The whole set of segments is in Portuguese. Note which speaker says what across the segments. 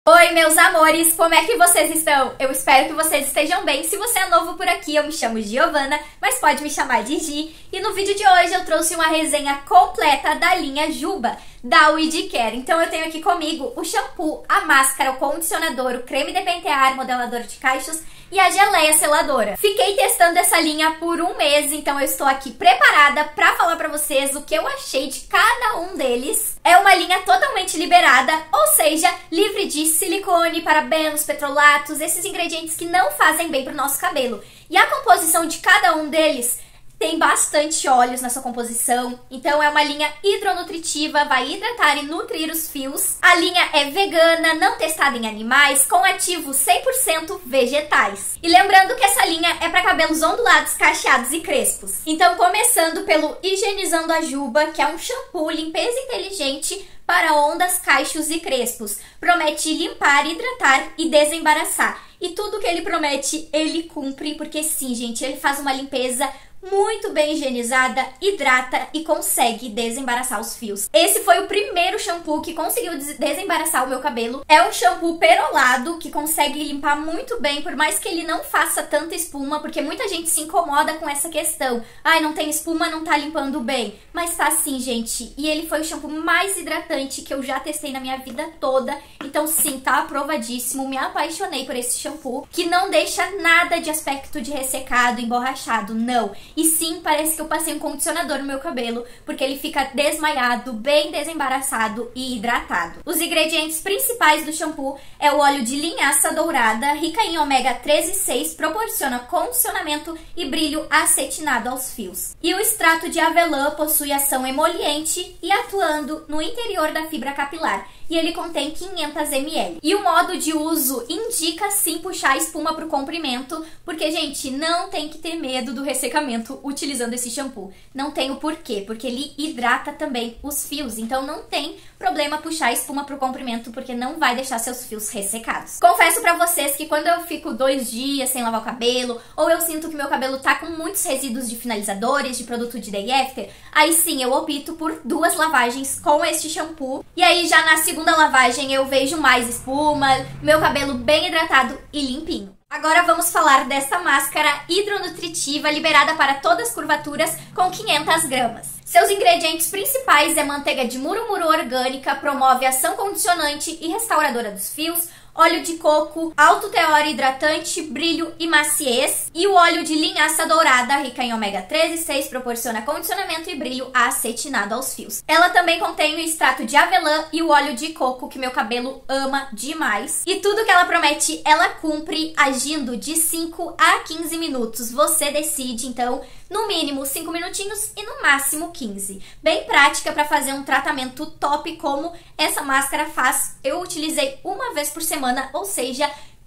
Speaker 1: Oi, meus amores, como é que vocês estão? Eu espero que vocês estejam bem. Se você é novo por aqui, eu me chamo Giovana, mas pode me chamar de Gi. E no vídeo de hoje eu trouxe uma resenha completa da linha Juba, da We Care. Então eu tenho aqui comigo o shampoo, a máscara, o condicionador, o creme de pentear, modelador de cachos e a geleia seladora. Fiquei testando essa linha por um mês, então eu estou aqui preparada para falar para vocês o que eu achei de cada um deles. É uma linha totalmente liberada, ou seja, livre de silicone, parabenos, petrolatos, esses ingredientes que não fazem bem para o nosso cabelo. E a composição de cada um deles tem bastante óleos na sua composição, então é uma linha hidronutritiva, vai hidratar e nutrir os fios. A linha é vegana, não testada em animais, com ativos 100% vegetais. E lembrando que essa linha é para cabelos ondulados, cacheados e crespos. Então, começando pelo Higienizando a Juba, que é um shampoo limpeza inteligente para ondas, cachos e crespos. Promete limpar, hidratar e desembaraçar. E tudo que ele promete, ele cumpre, porque sim, gente, ele faz uma limpeza muito bem higienizada, hidrata e consegue desembaraçar os fios. Esse foi o primeiro shampoo que conseguiu desembaraçar o meu cabelo. É um shampoo perolado que consegue limpar muito bem, por mais que ele não faça tanta espuma, porque muita gente se incomoda com essa questão. Ai, não tem espuma, não tá limpando bem. Mas tá sim, gente. E ele foi o shampoo mais hidratante que eu já testei na minha vida toda. Então sim, tá aprovadíssimo. Me apaixonei por esse shampoo, que não deixa nada de aspecto de ressecado, emborrachado, não. E sim, parece que eu passei um condicionador no meu cabelo, porque ele fica desmaiado, bem desembaraçado e hidratado. Os ingredientes principais do shampoo é o óleo de linhaça dourada, rica em ômega 3 e 6, proporciona condicionamento e brilho acetinado aos fios. E o extrato de avelã possui ação emoliente e atuando no interior da fibra capilar. E ele contém 500 ml. E o modo de uso indica sim puxar a espuma para o comprimento, porque, gente, não tem que ter medo do ressecamento utilizando esse shampoo. Não tem o porquê, porque ele hidrata também os fios, então não tem problema puxar a espuma para o comprimento, porque não vai deixar seus fios ressecados. Confesso para vocês que quando eu fico 2 dias sem lavar o cabelo, ou eu sinto que meu cabelo tá com muitos resíduos de finalizadores, de produto de day after, aí sim eu opto por 2 lavagens com este shampoo. E aí já na segunda lavagem eu vejo mais espuma, meu cabelo bem hidratado e limpinho. Agora vamos falar dessa máscara hidronutritiva liberada para todas as curvaturas com 500 gramas. Seus ingredientes principais é manteiga de murumuru orgânica, promove ação condicionante e restauradora dos fios, óleo de coco, alto teor hidratante, brilho e maciez, e o óleo de linhaça dourada, rica em ômega 3 e 6, proporciona condicionamento e brilho acetinado aos fios. Ela também contém o extrato de avelã e o óleo de coco, que meu cabelo ama demais. E tudo que ela promete, ela cumpre agindo de 5 a 15 minutos. Você decide, então, no mínimo 5 minutinhos e no máximo 15. Bem prática para fazer um tratamento top como essa máscara faz. Eu utilizei uma vez por semana, ou seja,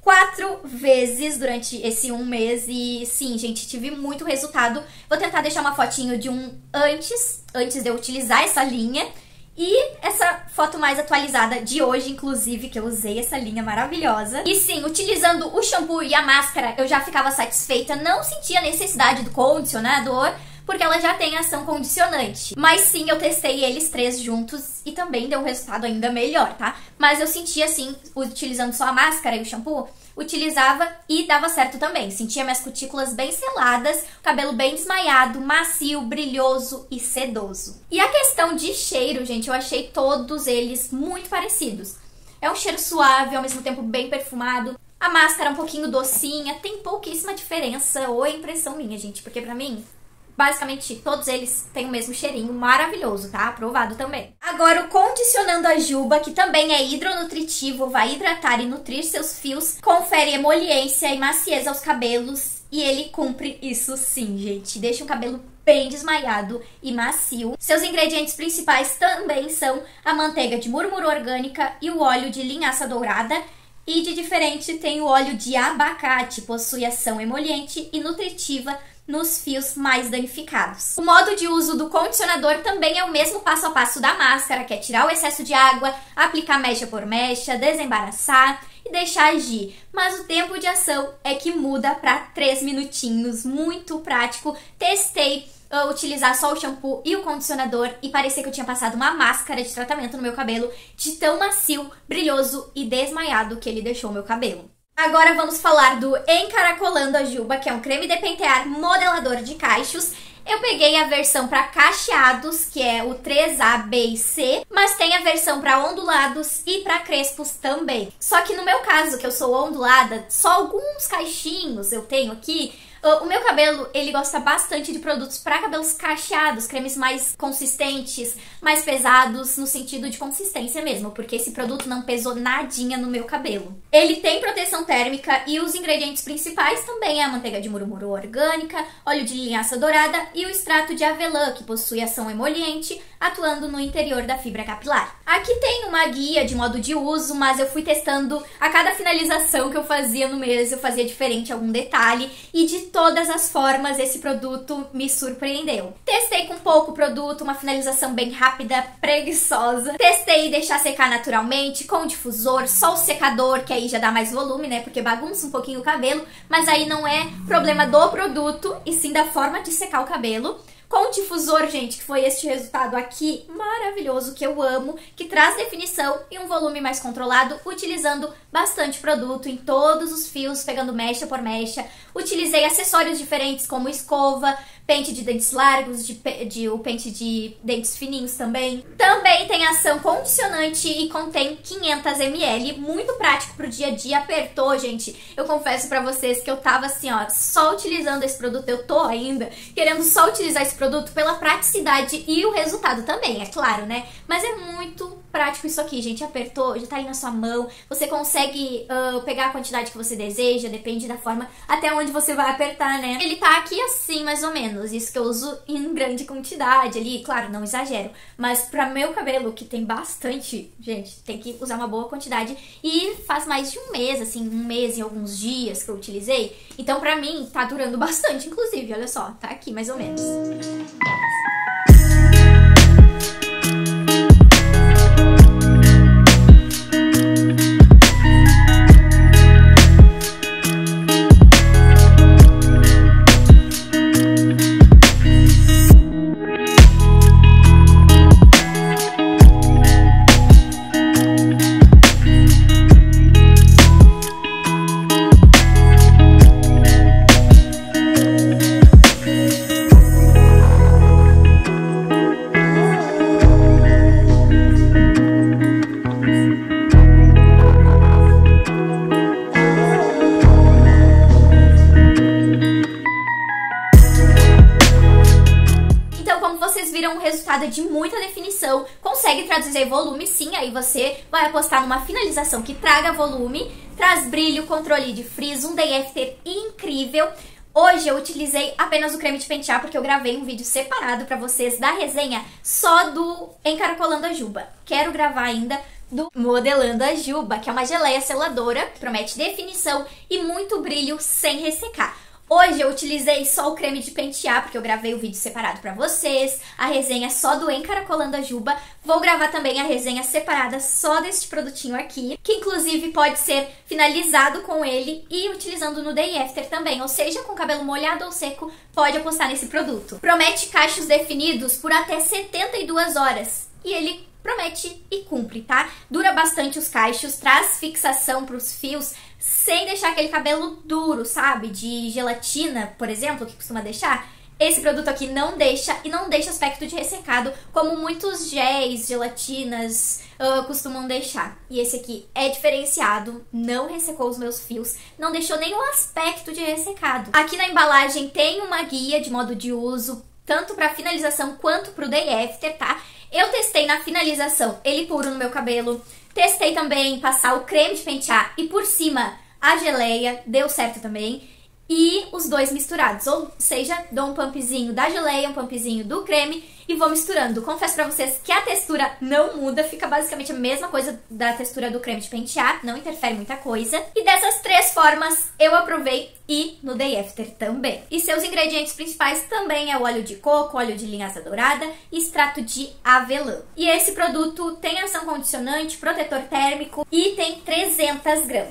Speaker 1: 4 vezes durante esse um mês. E sim, gente, tive muito resultado. Vou tentar deixar uma fotinho de um antes de eu utilizar essa linha. E essa foto mais atualizada de hoje, inclusive, que eu usei essa linha maravilhosa. E sim, utilizando o shampoo e a máscara, eu já ficava satisfeita. Não sentia necessidade do condicionador, porque ela já tem ação condicionante. Mas sim, eu testei eles 3 juntos e também deu um resultado ainda melhor, tá? Mas eu sentia assim, utilizando só a máscara e o shampoo, utilizava e dava certo também. Sentia minhas cutículas bem seladas, cabelo bem desmaiado, macio, brilhoso e sedoso. E a questão de cheiro, gente, eu achei todos eles muito parecidos. É um cheiro suave, ao mesmo tempo bem perfumado. A máscara é um pouquinho docinha, tem pouquíssima diferença, ou é impressão minha, gente, porque pra mim, basicamente, todos eles têm o mesmo cheirinho maravilhoso, tá? Aprovado também. Agora, o Condicionando a Juba, que também é hidronutritivo, vai hidratar e nutrir seus fios, confere emoliência e maciez aos cabelos, e ele cumpre isso sim, gente. Deixa o cabelo bem desmaiado e macio. Seus ingredientes principais também são a manteiga de murumuru orgânica e o óleo de linhaça dourada. E de diferente tem o óleo de abacate, possui ação emoliente e nutritiva nos fios mais danificados. O modo de uso do condicionador também é o mesmo passo a passo da máscara, que é tirar o excesso de água, aplicar mecha por mecha, desembaraçar e deixar agir. Mas o tempo de ação é que muda para 3 minutinhos, muito prático. Testei utilizar só o shampoo e o condicionador e parecer que eu tinha passado uma máscara de tratamento no meu cabelo, de tão macio, brilhoso e desmaiado que ele deixou o meu cabelo. Agora vamos falar do Encaracolando a Juba, que é um creme de pentear modelador de cachos. Eu peguei a versão para cacheados, que é o 3A, B e C, mas tem a versão para ondulados e para crespos também. Só que no meu caso, que eu sou ondulada, só alguns caixinhos eu tenho aqui. O meu cabelo, ele gosta bastante de produtos para cabelos cacheados, cremes mais consistentes, mais pesados, no sentido de consistência mesmo, porque esse produto não pesou nadinha no meu cabelo. Ele tem proteção térmica e os ingredientes principais também é a manteiga de murumuru orgânica, óleo de linhaça dourada e o extrato de avelã, que possui ação emoliente, atuando no interior da fibra capilar. Aqui tem uma guia de modo de uso, mas eu fui testando a cada finalização que eu fazia no mês, eu fazia diferente algum detalhe, e de todas as formas esse produto me surpreendeu. Testei com pouco produto, uma finalização bem rápida, preguiçosa. Testei deixar secar naturalmente, com difusor, só o secador, que aí já dá mais volume, né, porque bagunça um pouquinho o cabelo, mas aí não é problema do produto, e sim da forma de secar o cabelo. Com o difusor, gente, que foi este resultado aqui maravilhoso, que eu amo, que traz definição e um volume mais controlado, utilizando bastante produto em todos os fios, pegando mecha por mecha. Utilizei acessórios diferentes, como escova, pente de dentes largos, o pente de dentes fininhos também. Também tem ação condicionante e contém 500 ml, muito prático pro dia a dia. Apertou, gente, eu confesso pra vocês que eu tava assim, ó, só utilizando esse produto, eu tô ainda querendo só utilizar esse produto pela praticidade e o resultado também, é claro, né? Mas é muito prático isso aqui, gente. Apertou, já tá aí na sua mão, você consegue pegar a quantidade que você deseja, depende da forma até onde você vai apertar, né? Ele tá aqui assim, mais ou menos, isso que eu uso em grande quantidade ali, claro, não exagero, mas pra meu cabelo, que tem bastante, gente, tem que usar uma boa quantidade, e faz mais de um mês, assim, um mês e alguns dias que eu utilizei, então pra mim tá durando bastante, inclusive, olha só, tá aqui mais ou menos. Um resultado de muita definição, consegue traduzir volume sim, aí você vai apostar numa finalização que traga volume, traz brilho, controle de frizz, um day after incrível. Hoje eu utilizei apenas o creme de pentear porque eu gravei um vídeo separado pra vocês da resenha só do Encaracolando a Juba. Quero gravar ainda do Modelando a Juba, que é uma geleia seladora, que promete definição e muito brilho sem ressecar. Hoje eu utilizei só o creme de pentear, porque eu gravei o vídeo separado pra vocês, a resenha só do Encaracolando a Juba. Vou gravar também a resenha separada só deste produtinho aqui, que inclusive pode ser finalizado com ele e utilizando no day after também, ou seja, com cabelo molhado ou seco, pode apostar nesse produto. Promete cachos definidos por até 72 horas, e ele promete e cumpre, tá? Dura bastante os cachos, traz fixação pros fios, sem deixar aquele cabelo duro, sabe? De gelatina, por exemplo, que costuma deixar. Esse produto aqui não deixa, e não deixa aspecto de ressecado, como muitos géis, gelatinas costumam deixar. E esse aqui é diferenciado, não ressecou os meus fios, não deixou nenhum aspecto de ressecado. Aqui na embalagem tem uma guia de modo de uso, tanto para finalização quanto para o day after, tá? Eu testei na finalização ele puro no meu cabelo, testei também passar o creme de pentear e por cima a geleia, deu certo também. E os dois misturados, ou seja, dou um pumpzinho da geleia, um pumpzinho do creme e vou misturando. Confesso pra vocês que a textura não muda, fica basicamente a mesma coisa da textura do creme de pentear, não interfere muita coisa. E dessas três formas eu aprovei e no day after também. E seus ingredientes principais também é o óleo de coco, óleo de linhaça dourada e extrato de avelã. E esse produto tem ação condicionante, protetor térmico e tem 300 gramas.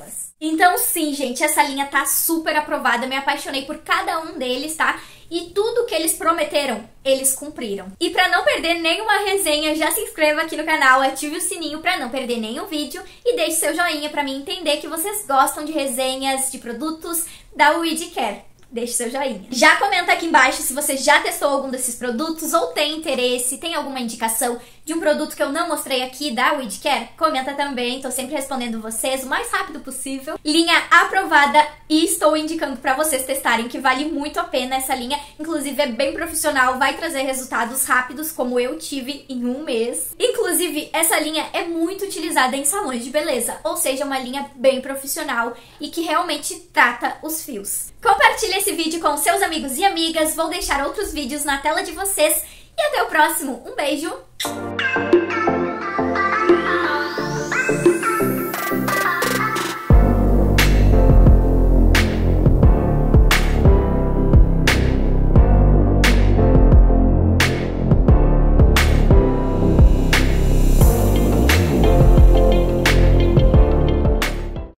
Speaker 1: Então sim, gente, essa linha tá super aprovada, me apaixonei por cada um deles, tá? E tudo que eles prometeram, eles cumpriram. E pra não perder nenhuma resenha, já se inscreva aqui no canal, ative o sininho pra não perder nenhum vídeo e deixe seu joinha pra mim entender que vocês gostam de resenhas de produtos da We Care. Deixe seu joinha. Já comenta aqui embaixo se você já testou algum desses produtos ou tem interesse, tem alguma indicação de um produto que eu não mostrei aqui da We Care. Comenta também, tô sempre respondendo vocês o mais rápido possível. Linha aprovada e estou indicando pra vocês testarem, que vale muito a pena essa linha. Inclusive é bem profissional, vai trazer resultados rápidos como eu tive em um mês. Inclusive essa linha é muito utilizada em salões de beleza, ou seja, uma linha bem profissional e que realmente trata os fios. Compartilhe esse vídeo com seus amigos e amigas, vou deixar outros vídeos na tela de vocês e até o próximo. Um beijo!